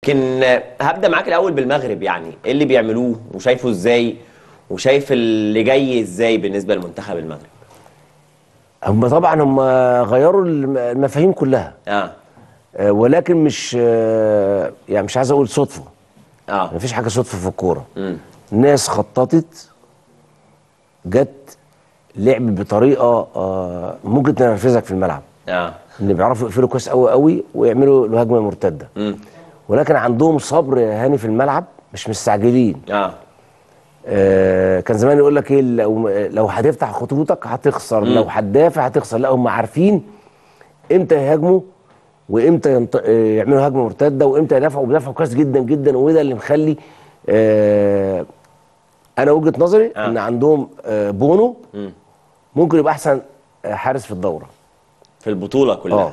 يمكن هبدا معاك الاول بالمغرب، يعني ايه اللي بيعملوه وشايفه ازاي وشايف اللي جاي ازاي بالنسبه لمنتخب المغرب؟ هم طبعا غيروا المفاهيم كلها. ولكن مش يعني مش عايز اقول صدفه. مفيش حاجه صدفه في الكوره. ناس خططت، جت لعب بطريقه ممكن تنرفزك في الملعب. اللي بيعرفوا يقفلوا كويس قوي قوي ويعملوا الهجمه مرتده. ولكن عندهم صبر يا هاني في الملعب، مش مستعجلين. كان زمان يقول لك ايه، لو هتفتح خطوطك هتخسر، لو هتدافع هتخسر. لا، هم عارفين امتى يهاجموا وامتى يعملوا هجمه مرتده وامتى يدافعوا، وبيدافعوا كويس جدا جدا. وده اللي مخلي انا وجهه نظري ان عندهم بونو ممكن يبقى احسن حارس في الدوره في البطوله كلها.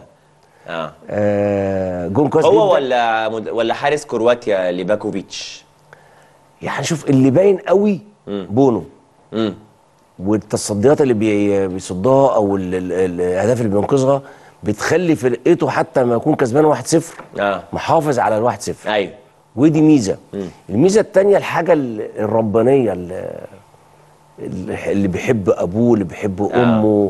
جون كويس هو جدا. ولا حارس كرواتيا ليباكوفيتش؟ يعني شوف اللي باين قوي بونو. والتصديات اللي بيصدها او الاهداف اللي بينقذها بتخلي فرقته حتى ما يكون كسبان 1-0 محافظ على ال1-0. ايوه، ودي ميزه. الميزه الثانيه الحاجه الربانيه اللي بيحب ابوه، اللي بيحب امه،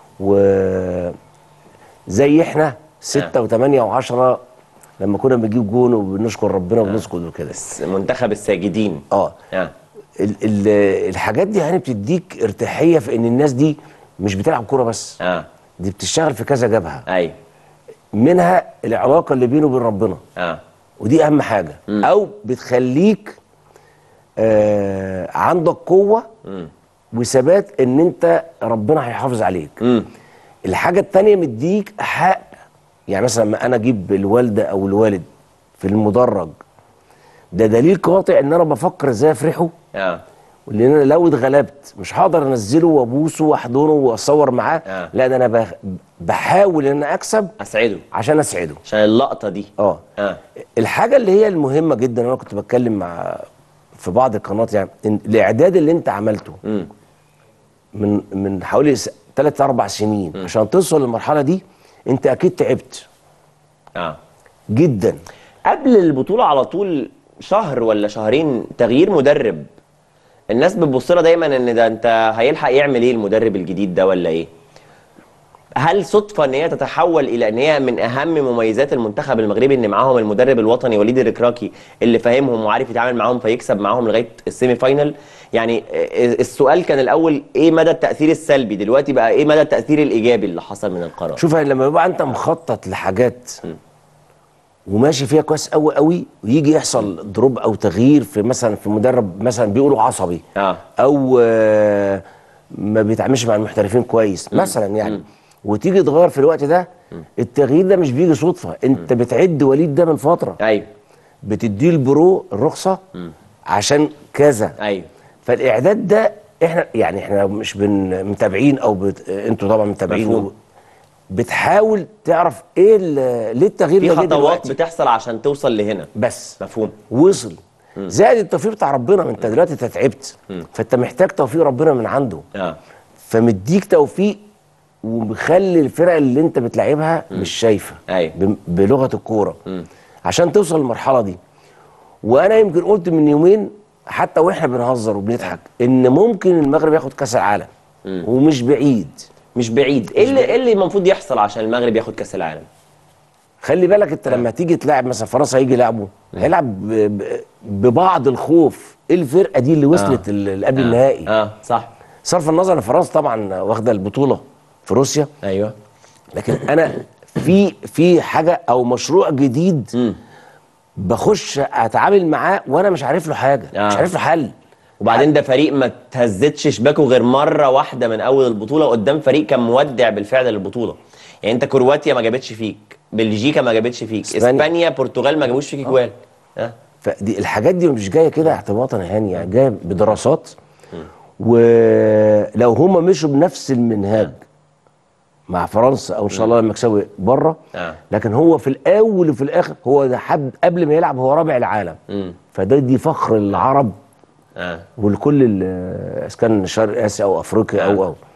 وزي احنا 6 و8 و10 لما كنا بنجيب جون وبنشكر ربنا وبنسكت وكده. منتخب الساجدين. الحاجات دي يعني بتديك ارتياحيه في ان الناس دي مش بتلعب كوره بس. دي بتشتغل في كذا جبهه. ايوه، منها العلاقه اللي بينه وبين ربنا. ودي اهم حاجه. او بتخليك عندك قوه وثبات ان انت ربنا هيحافظ عليك. الحاجه الثانيه مديك حق. يعني مثلا لما انا اجيب الوالده او الوالد في المدرج، ده دليل قاطع ان انا بفكر ازاي افرحه. لان انا لو اتغلبت مش هقدر انزله وابوسه واحضنه واصور معاه. لا، ده انا بحاول ان انا اكسب، اسعده، عشان اسعده، عشان اللقطه دي. الحاجه اللي هي المهمه جدا، انا كنت بتكلم في بعض القنوات، يعني الاعداد اللي انت عملته من حوالي 3-4 سنين عشان توصل للمرحله دي، انت اكيد تعبت جدا. قبل البطوله على طول شهر ولا شهرين تغيير مدرب، الناس بتبص لها دايما ان ده انت هيلحق يعمل ايه المدرب الجديد ده ولا ايه؟ هل صدفه ان هي تتحول الى ان هي من اهم مميزات المنتخب المغربي ان معاهم المدرب الوطني وليد الركراكي اللي فاهمهم وعارف يتعامل معاهم فيكسب معاهم لغايه السيمي فاينل؟ يعني السؤال كان الاول ايه مدى التاثير السلبي، دلوقتي بقى ايه مدى التاثير الايجابي اللي حصل من القرار؟ شوف، لما يبقى انت مخطط لحاجات وماشي فيها كويس قوي قوي، ويجي يحصل دروب او تغيير في مثلا في مدرب مثلا بيقولوا عصبي او ما بيتعاملش مع المحترفين كويس مثلا، يعني وتيجي تغير في الوقت ده، التغيير ده مش بيجي صدفه. انت بتعد وليد ده من فتره. ايوه، بتديه البرو الرخصه عشان كذا. ايوه، فالاعداد ده احنا مش متابعين او انتوا طبعا متابعين. بتحاول تعرف ايه ليه التغيير ده، في خطوات بتحصل عشان توصل لهنا. بس مفهوم. وصل. زائد التوفيق بتاع ربنا. انت دلوقتي تعبت، فانت محتاج توفيق ربنا من عنده. فمديك توفيق ومخلي الفرق اللي انت بتلعبها مش شايفه. بلغه الكوره عشان توصل للمرحله دي. وانا يمكن قلت من يومين حتى واحنا بنهزر وبنضحك ان ممكن المغرب ياخد كاس العالم، ومش بعيد. مش بعيد. ايه اللي المفروض يحصل عشان المغرب ياخد كاس العالم؟ خلي بالك انت لما تيجي تلاعب مثلا فرنسا، هيجي يلعبوا هيلعب ببعض الخوف. ايه الفرقه دي اللي وصلت قبل النهائي؟ صح. صرف النظر ان فرنسا طبعا واخده البطوله في روسيا. ايوه. لكن انا في حاجه او مشروع جديد بخش اتعامل معاه وانا مش عارف له حاجه. مش عارف له حل. وبعدين ده فريق ما تهزتش شباكه غير مره واحده من اول البطوله قدام فريق كان مودع بالفعل للبطوله. يعني انت كرواتيا ما جابتش فيك، بلجيكا ما جابتش فيك، اسبانيا، برتغال ما جابوش فيك جوال. فدي الحاجات دي مش جايه كده اعتباطا يا هاني، يعني جايه بدراسات. ولو هم مشوا بنفس المنهاج مع فرنسا او ان شاء الله لما يكسبوا بره، لكن هو في الاول وفي الاخر هو ده قبل ما يلعب هو رابع العالم. دي فخر العرب ولكل اذا كان شرق اسيا او افريقيا او